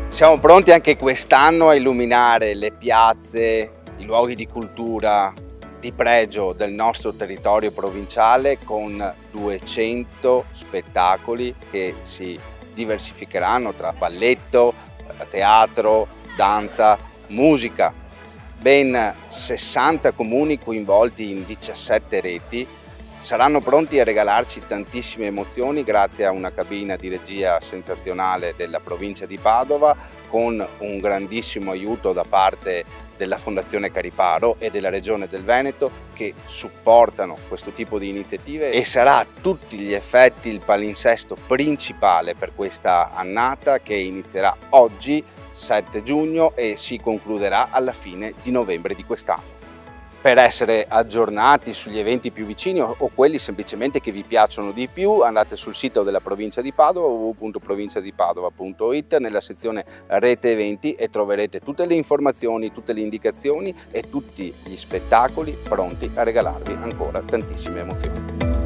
Siamo pronti anche quest'anno a illuminare le piazze, i luoghi di cultura di pregio del nostro territorio provinciale con 200 spettacoli che si diversificheranno tra balletto, teatro, danza, musica. Ben 60 comuni coinvolti in 17 reti saranno pronti a regalarci tantissime emozioni grazie a una cabina di regia sensazionale della provincia di Padova, con un grandissimo aiuto da parte della Fondazione Cariparo e della Regione del Veneto, che supportano questo tipo di iniziative, e sarà a tutti gli effetti il palinsesto principale per questa annata, che inizierà oggi 7 giugno e si concluderà alla fine di novembre di quest'anno. Per essere aggiornati sugli eventi più vicini o quelli semplicemente che vi piacciono di più, andate sul sito della provincia di Padova, www.provinciadipadova.it, nella sezione Rete Eventi, e troverete tutte le informazioni, tutte le indicazioni e tutti gli spettacoli pronti a regalarvi ancora tantissime emozioni.